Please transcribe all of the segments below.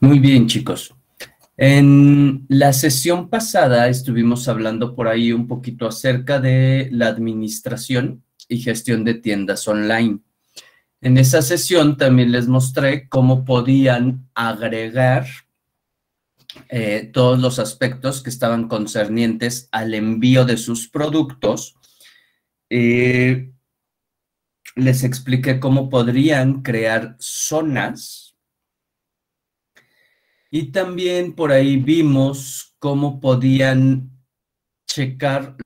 Muy bien, chicos. En la sesión pasada estuvimos hablando por ahí un poquito acerca de la administración y gestión de tiendas online. En esa sesión también les mostré cómo podían agregar todos los aspectos que estaban concernientes al envío de sus productos. Les expliqué cómo podrían crear zonas. Y también por ahí vimos cómo podían checar.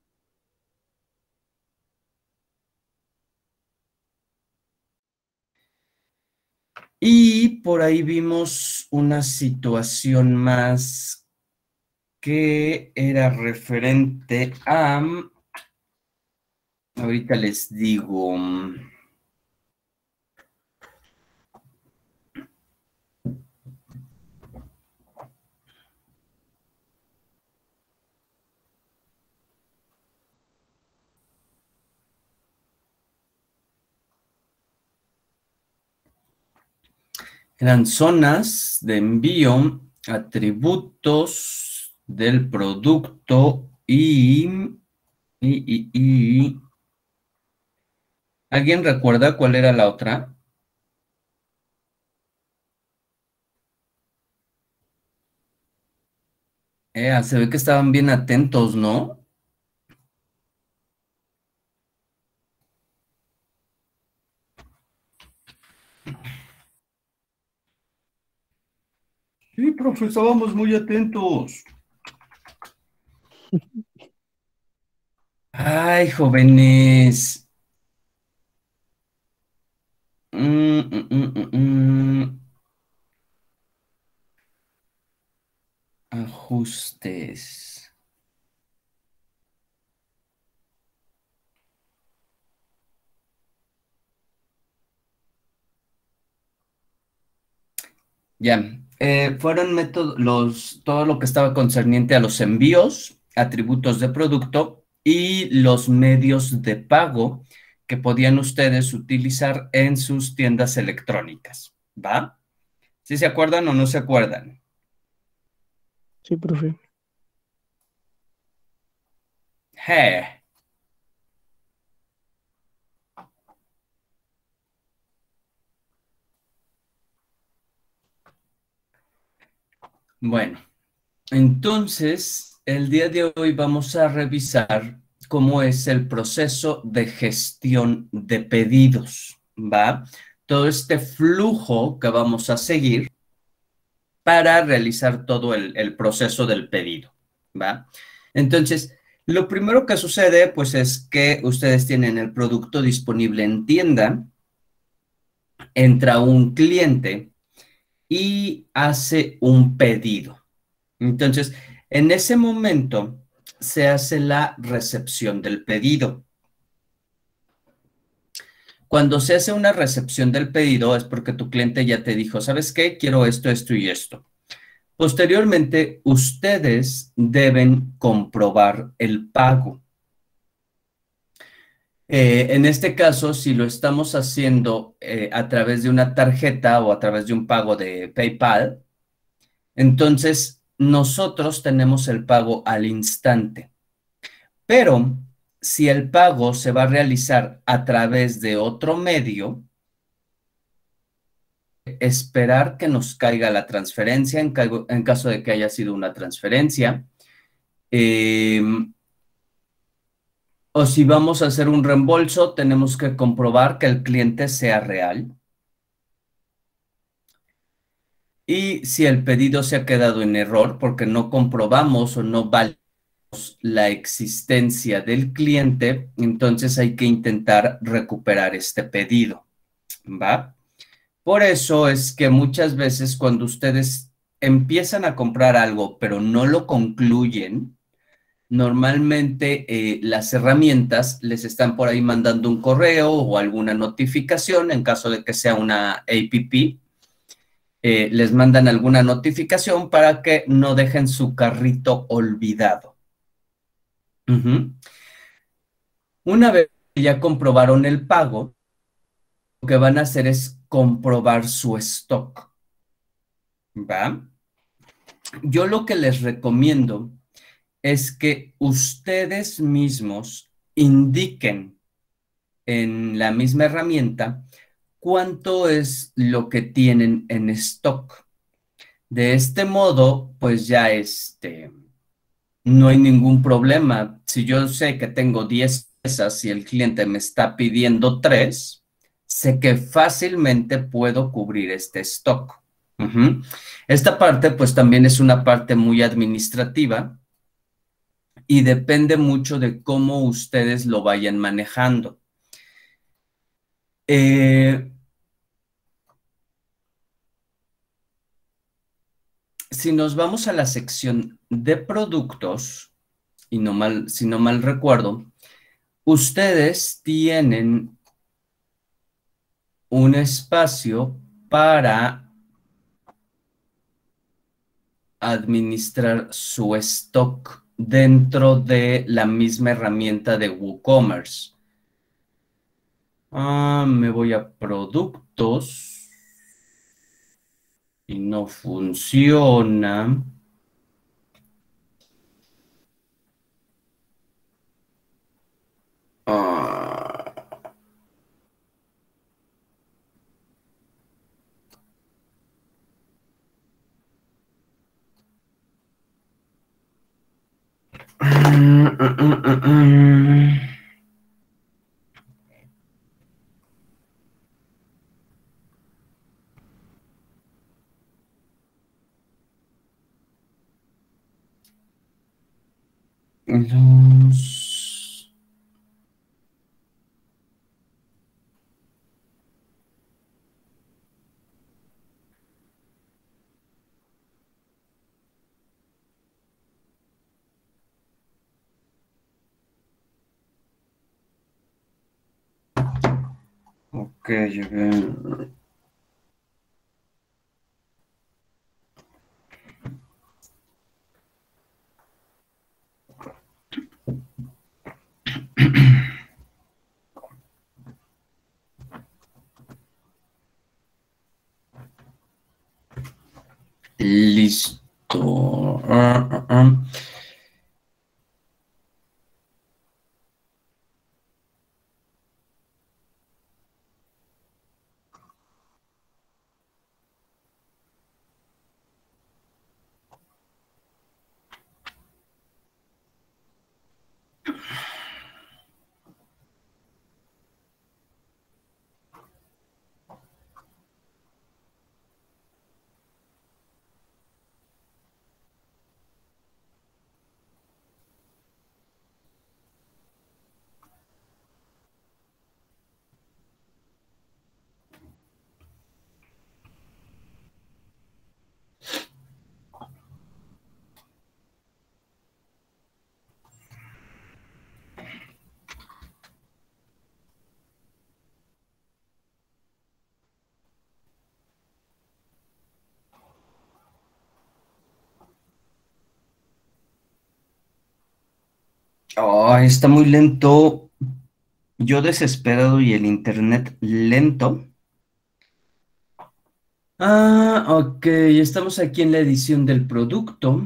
Y por ahí vimos una situación más que era referente a, ahorita les digo, eran zonas de envío, atributos del producto y ¿alguien recuerda cuál era la otra? Se ve que estaban bien atentos, ¿no? Sí, profe, estábamos muy atentos. Ay, jóvenes. Mm, mm, mm, mm, mm. Ajustes. Ya. Fueron métodos, todo lo que estaba concerniente a los envíos, atributos de producto y los medios de pago que podían ustedes utilizar en sus tiendas electrónicas. ¿Va? ¿Sí se acuerdan o no se acuerdan? Sí, profe. Je. Bueno, entonces, el día de hoy vamos a revisar cómo es el proceso de gestión de pedidos, ¿va? Todo este flujo que vamos a seguir para realizar todo el proceso del pedido, ¿va? Entonces, lo primero que sucede, pues, es que ustedes tienen el producto disponible en tienda, entra un cliente y hace un pedido. Entonces, en ese momento se hace la recepción del pedido. Cuando se hace una recepción del pedido es porque tu cliente ya te dijo, ¿sabes qué? Quiero esto, esto y esto. Posteriormente, ustedes deben comprobar el pago. En este caso, si lo estamos haciendo a través de una tarjeta o a través de un pago de PayPal, entonces nosotros tenemos el pago al instante. Pero si el pago se va a realizar a través de otro medio, esperar que nos caiga la transferencia en caso de que haya sido una transferencia. Eh, o si vamos a hacer un reembolso, tenemos que comprobar que el cliente sea real. Y si el pedido se ha quedado en error porque no comprobamos o no validamos la existencia del cliente, entonces hay que intentar recuperar este pedido, ¿va? Por eso es que muchas veces cuando ustedes empiezan a comprar algo pero no lo concluyen, normalmente las herramientas les están por ahí mandando un correo o alguna notificación en caso de que sea una app. Les mandan alguna notificación para que no dejen su carrito olvidado. Una vez que ya comprobaron el pago, lo que van a hacer es comprobar su stock. ¿va? Yo lo que les recomiendo es que ustedes mismos indiquen en la misma herramienta cuánto es lo que tienen en stock. De este modo, pues ya no hay ningún problema. Si yo sé que tengo 10 piezas y el cliente me está pidiendo 3, sé que fácilmente puedo cubrir este stock. Ujú. Esta parte, pues también es una parte muy administrativa y depende mucho de cómo ustedes lo vayan manejando. Eh, si nos vamos a la sección de productos, y si no mal recuerdo, ustedes tienen un espacio para administrar su stock dentro de la misma herramienta de WooCommerce. Me voy a productos y no funciona. Ah, Los... Ok, a ver. Listo. Está muy lento. Yo desesperado y el internet lento. Ok, estamos aquí en la edición del producto.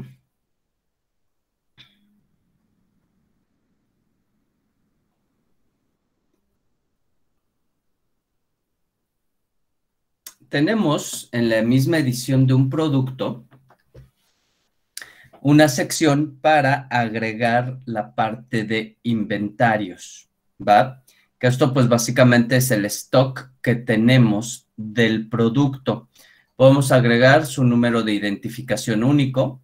Tenemos en la misma edición de un producto una sección para agregar la parte de inventarios, ¿va? Que esto pues básicamente es el stock que tenemos del producto. Podemos agregar su número de identificación único.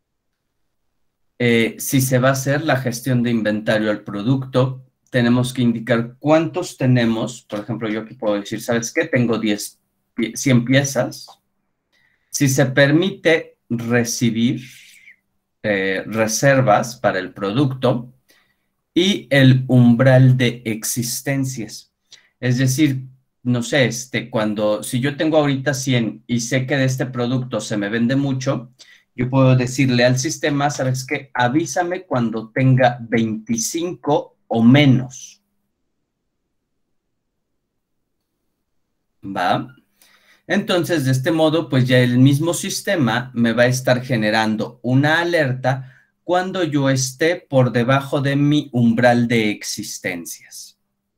Si se va a hacer la gestión de inventario al producto, tenemos que indicar cuántos tenemos. Por ejemplo, yo aquí puedo decir, ¿sabes qué? Tengo 100 piezas. Si se permite recibir reservas para el producto y el umbral de existencias. Es decir, no sé, si yo tengo ahorita 100 y sé que de este producto se me vende mucho, yo puedo decirle al sistema, ¿sabes qué? Avísame cuando tenga 25 o menos. ¿Va? Entonces, de este modo, pues ya el mismo sistema me va a estar generando una alerta cuando yo esté por debajo de mi umbral de existencias.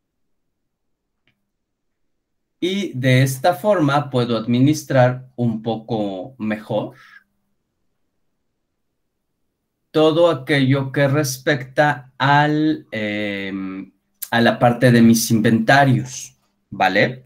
Y de esta forma puedo administrar un poco mejor todo aquello que respecta a la parte de mis inventarios, ¿vale?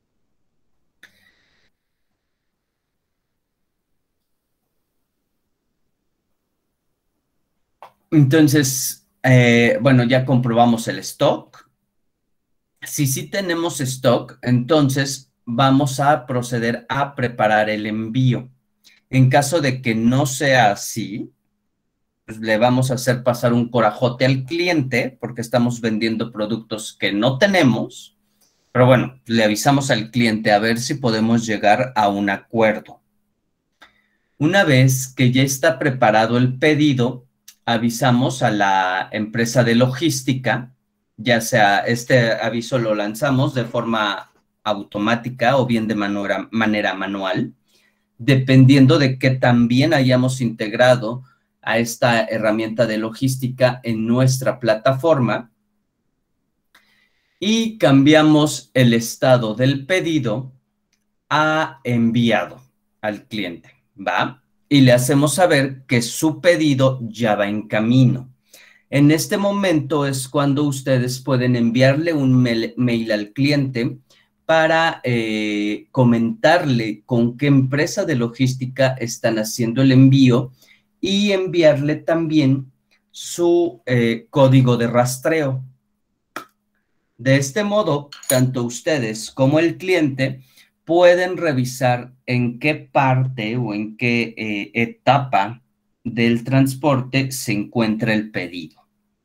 Entonces, bueno, ya comprobamos el stock. Si sí tenemos stock, entonces vamos a proceder a preparar el envío. En caso de que no sea así, pues le vamos a hacer pasar un corajote al cliente porque estamos vendiendo productos que no tenemos, pero bueno, le avisamos al cliente a ver si podemos llegar a un acuerdo. Una vez que ya está preparado el pedido, avisamos a la empresa de logística, ya sea este aviso lo lanzamos de forma automática o bien de manera manual, dependiendo de que también hayamos integrado a esta herramienta de logística en nuestra plataforma y cambiamos el estado del pedido a enviado al cliente, ¿va? Y le hacemos saber que su pedido ya va en camino. En este momento es cuando ustedes pueden enviarle un mail al cliente para comentarle con qué empresa de logística están haciendo el envío y enviarle también su código de rastreo. De este modo, tanto ustedes como el cliente pueden revisar en qué parte o en qué etapa del transporte se encuentra el pedido.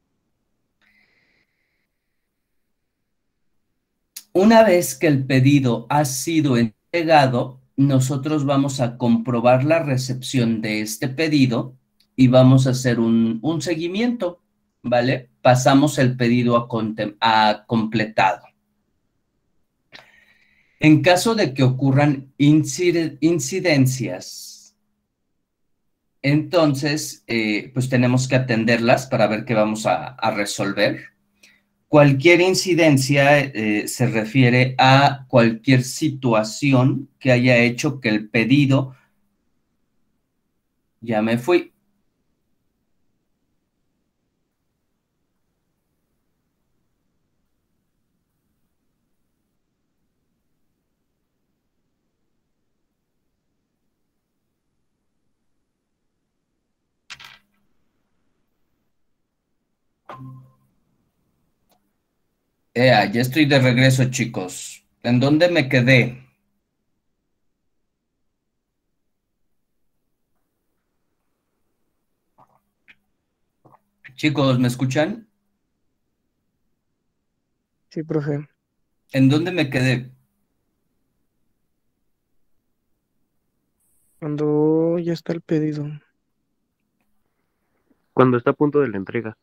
Una vez que el pedido ha sido entregado, nosotros vamos a comprobar la recepción de este pedido y vamos a hacer un seguimiento, ¿vale? Pasamos el pedido a completado. En caso de que ocurran incidencias, entonces, pues tenemos que atenderlas para ver qué vamos a resolver. Cualquier incidencia se refiere a cualquier situación que haya hecho que el pedido, ya me fui. Ya estoy de regreso, chicos. ¿En dónde me quedé? Chicos, ¿me escuchan? Sí, profe. ¿En dónde me quedé? Cuando ya está el pedido. Cuando está a punto de la entrega.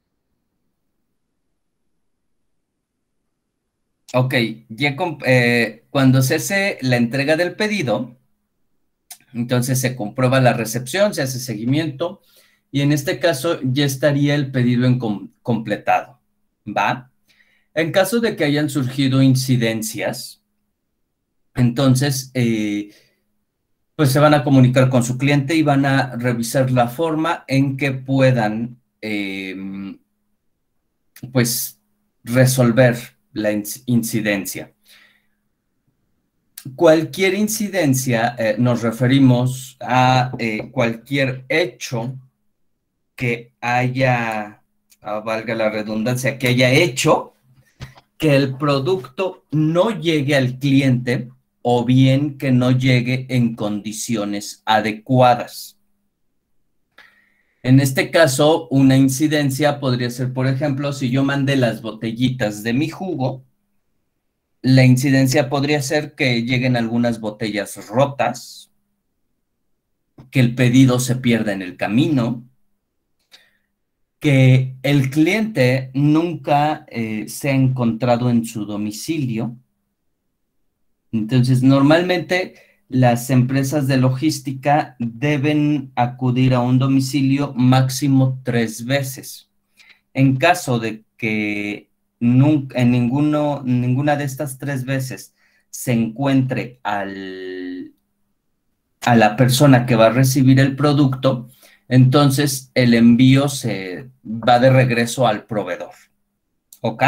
Ok, cuando se hace la entrega del pedido, entonces se comprueba la recepción, se hace seguimiento y en este caso ya estaría el pedido completado, ¿va? En caso de que hayan surgido incidencias, entonces pues se van a comunicar con su cliente y van a revisar la forma en que puedan pues resolver la incidencia. Cualquier incidencia, nos referimos a cualquier hecho que haya, valga la redundancia, que haya hecho que el producto no llegue al cliente o bien que no llegue en condiciones adecuadas. En este caso, una incidencia podría ser, por ejemplo, si yo mandé las botellitas de mi jugo, la incidencia podría ser que lleguen algunas botellas rotas, que el pedido se pierda en el camino, que el cliente nunca se ha encontrado en su domicilio Entonces, normalmente las empresas de logística deben acudir a un domicilio máximo 3 veces. En caso de que nunca, ninguna de estas 3 veces se encuentre a la persona que va a recibir el producto, entonces el envío se va de regreso al proveedor. ¿Ok?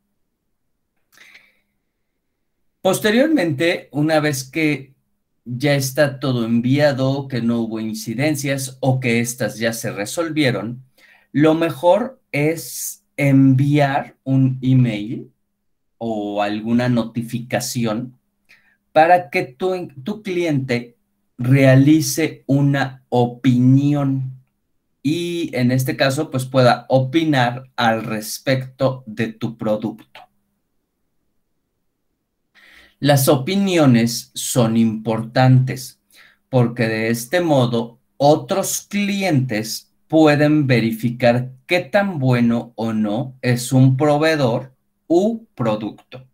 Posteriormente, una vez que ya está todo enviado, que no hubo incidencias o que estas ya se resolvieron, lo mejor es enviar un email o alguna notificación para que tu cliente realice una opinión y en este caso pues pueda opinar al respecto de tu producto. Las opiniones son importantes porque de este modo otros clientes pueden verificar qué tan bueno o no es un proveedor u producto.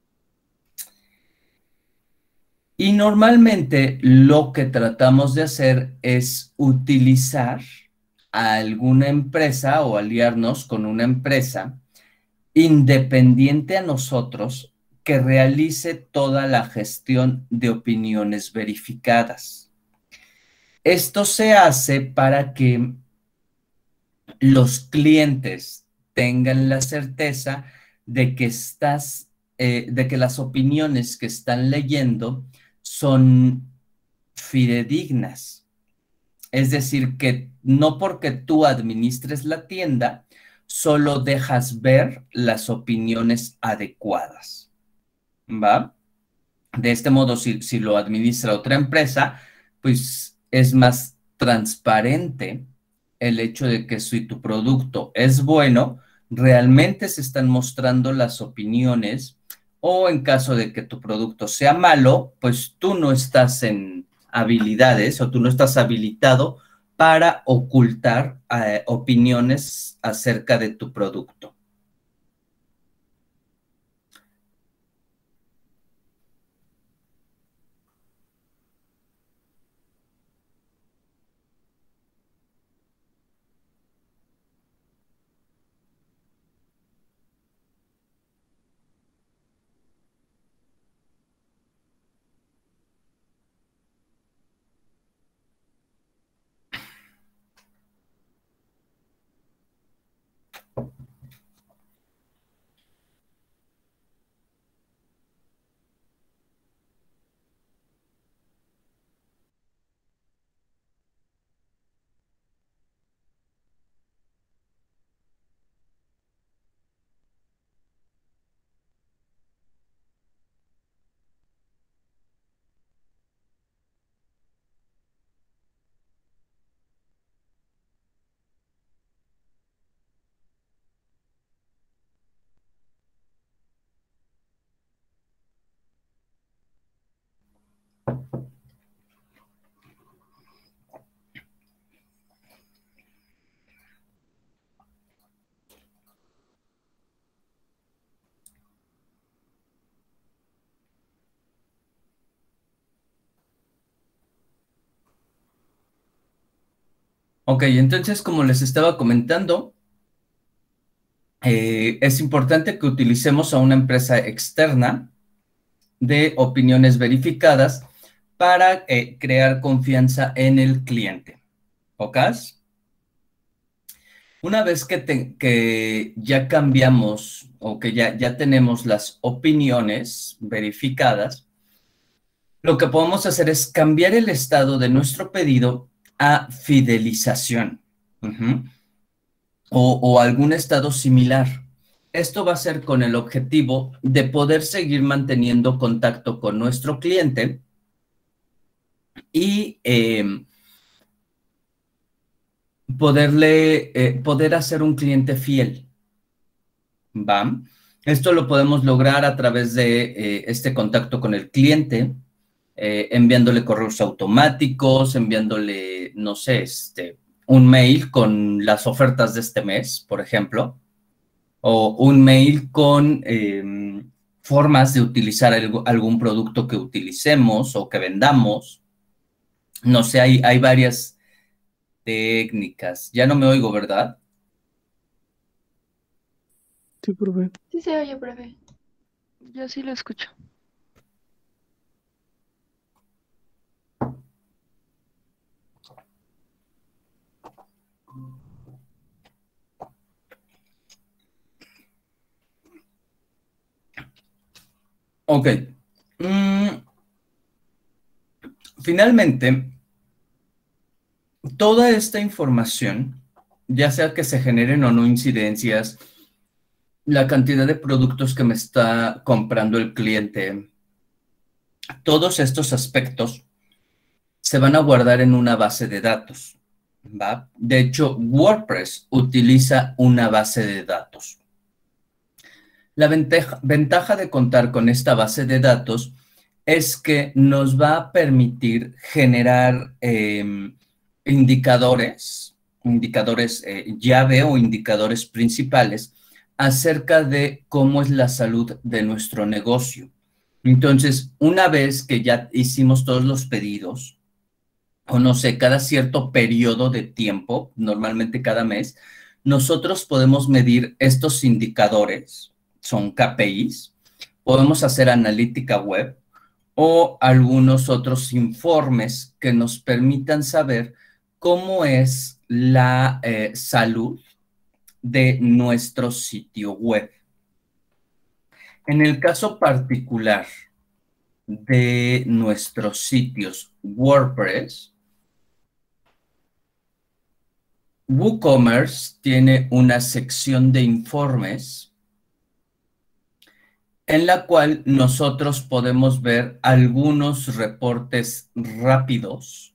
Y normalmente lo que tratamos de hacer es utilizar a alguna empresa o aliarnos con una empresa independiente a nosotros que realice toda la gestión de opiniones verificadas. Esto se hace para que los clientes tengan la certeza de que de que las opiniones que están leyendo son fidedignas. Es decir, que no porque tú administres la tienda, solo dejas ver las opiniones adecuadas, ¿va? De este modo, si lo administra otra empresa, pues es más transparente el hecho de que si tu producto es bueno, realmente se están mostrando las opiniones, o en caso de que tu producto sea malo, pues tú no estás en habilidades o tú no estás habilitado para ocultar opiniones acerca de tu producto. Ok, entonces como les estaba comentando, es importante que utilicemos a una empresa externa de opiniones verificadas para crear confianza en el cliente. ¿Ok? Una vez que ya cambiamos o que ya tenemos las opiniones verificadas, lo que podemos hacer es cambiar el estado de nuestro pedido a fidelización. Ujú. O algún estado similar. Esto va a ser con el objetivo de poder seguir manteniendo contacto con nuestro cliente y poder hacer un cliente fiel. ¿Va? Esto lo podemos lograr a través de este contacto con el cliente, enviándole correos automáticos, enviándole, no sé, un mail con las ofertas de este mes, por ejemplo, o un mail con formas de utilizar algún producto que utilicemos o que vendamos. No sé, hay varias técnicas. Ya no me oigo, ¿verdad? Sí, profe. Sí se oye, profe. Yo sí lo escucho. Ok. Finalmente, toda esta información, ya sea que se generen o no incidencias, la cantidad de productos que me está comprando el cliente, todos estos aspectos se van a guardar en una base de datos, ¿va? De hecho, WordPress utiliza una base de datos. La ventaja de contar con esta base de datos es que nos va a permitir generar indicadores llave o indicadores principales acerca de cómo es la salud de nuestro negocio. Entonces, una vez que ya hicimos todos los pedidos, o no sé, cada cierto periodo de tiempo, normalmente cada mes, nosotros podemos medir estos indicadores, son KPIs, podemos hacer analítica web o algunos otros informes que nos permitan saber cómo es la salud de nuestro sitio web. En el caso particular de nuestros sitios WordPress, WooCommerce tiene una sección de informes en la cual nosotros podemos ver algunos reportes rápidos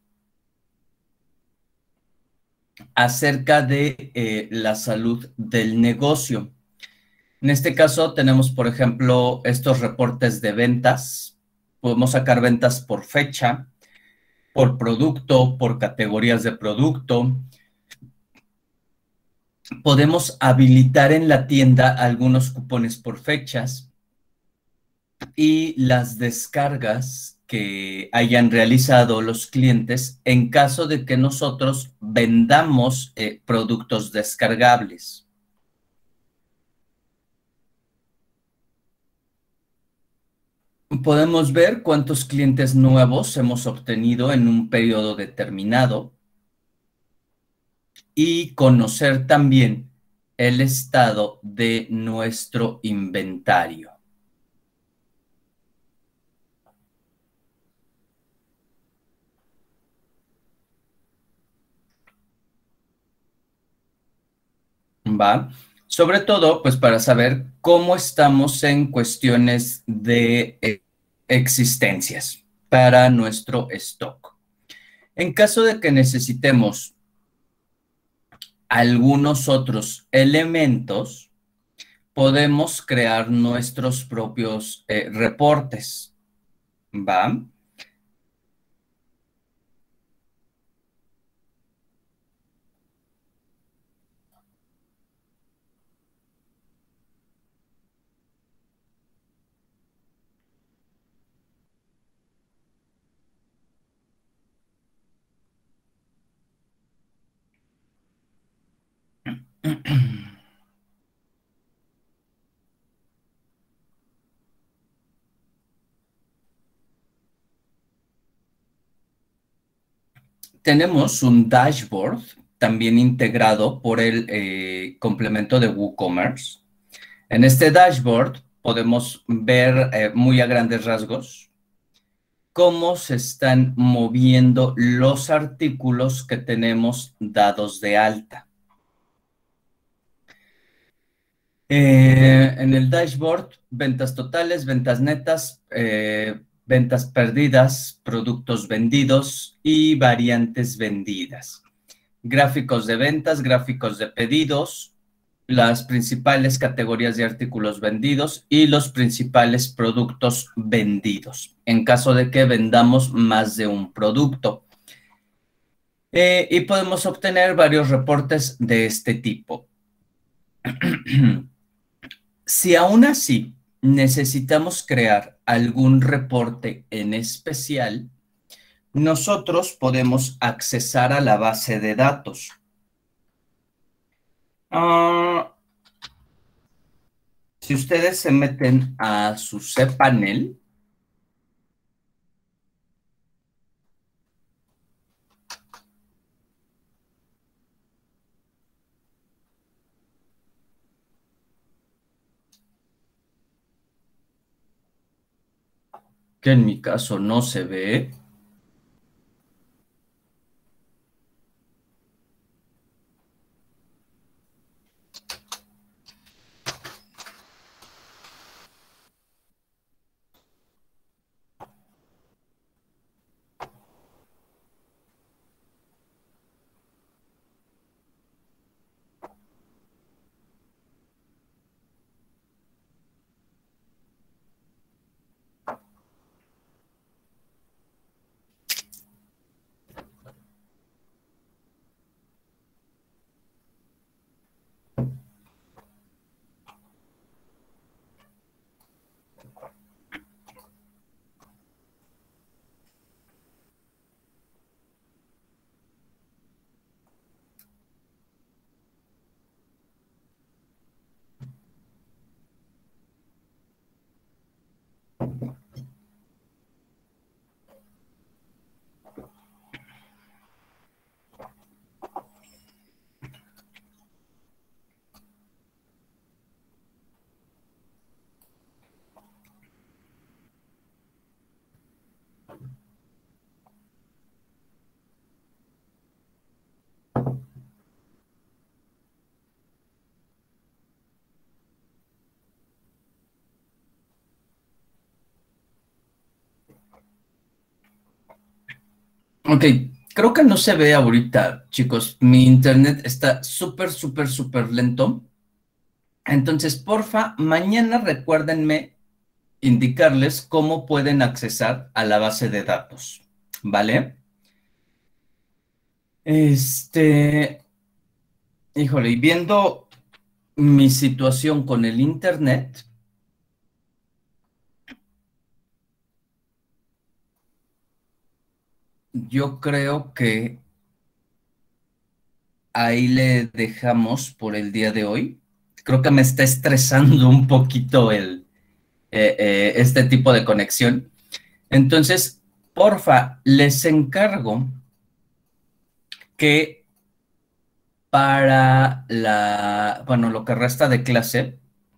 acerca de la salud del negocio. En este caso tenemos, por ejemplo, estos reportes de ventas. Podemos sacar ventas por fecha, por producto, por categorías de producto. Podemos habilitar en la tienda algunos cupones por fechas y las descargas que hayan realizado los clientes en caso de que nosotros vendamos productos descargables. Podemos ver cuántos clientes nuevos hemos obtenido en un periodo determinado y conocer también el estado de nuestro inventario. ¿Va? Sobre todo, pues para saber cómo estamos en cuestiones de existencias para nuestro stock. En caso de que necesitemos algunos otros elementos, podemos crear nuestros propios reportes, ¿va? Tenemos un dashboard también integrado por el complemento de WooCommerce. En este dashboard podemos ver muy a grandes rasgos cómo se están moviendo los artículos que tenemos dados de alta. En el dashboard, ventas totales, ventas netas, ventas perdidas, productos vendidos y variantes vendidas. Gráficos de ventas, gráficos de pedidos, las principales categorías de artículos vendidos y los principales productos vendidos, en caso de que vendamos más de un producto. Y podemos obtener varios reportes de este tipo. Si aún así necesitamos crear algún reporte en especial, nosotros podemos accesar a la base de datos. Si ustedes se meten a su cPanel, que en mi caso no se ve. Ok, creo que no se ve ahorita, chicos. Mi internet está súper lento. Entonces, porfa, mañana recuérdenme indicarles cómo pueden accesar a la base de datos, ¿vale? Híjole, y viendo mi situación con el internet, yo creo que ahí le dejamos por el día de hoy. Creo que me está estresando un poquito este tipo de conexión. Entonces, porfa, les encargo que para lo que resta de clase,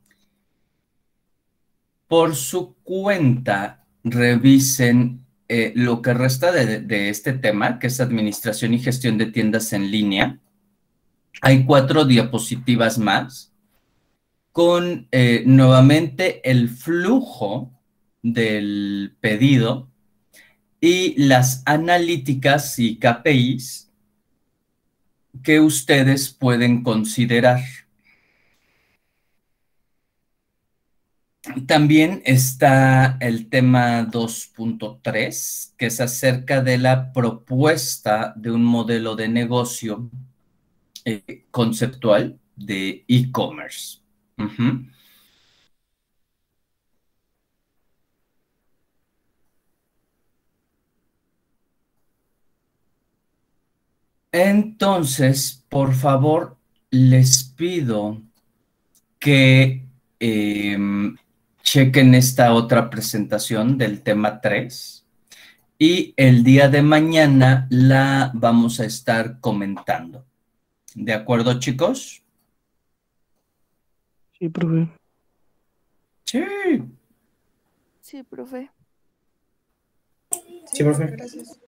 por su cuenta, revisen lo que resta de este tema, que es administración y gestión de tiendas en línea. Hay 4 diapositivas más con nuevamente el flujo del pedido y las analíticas y KPIs que ustedes pueden considerar. También está el tema 2.3, que es acerca de la propuesta de un modelo de negocio conceptual de e-commerce. Uh-huh. Entonces, por favor, les pido que chequen esta otra presentación del tema 3 y el día de mañana la vamos a estar comentando. ¿De acuerdo, chicos? Sí, profe. Sí. Sí, profe. Sí, profe. Gracias.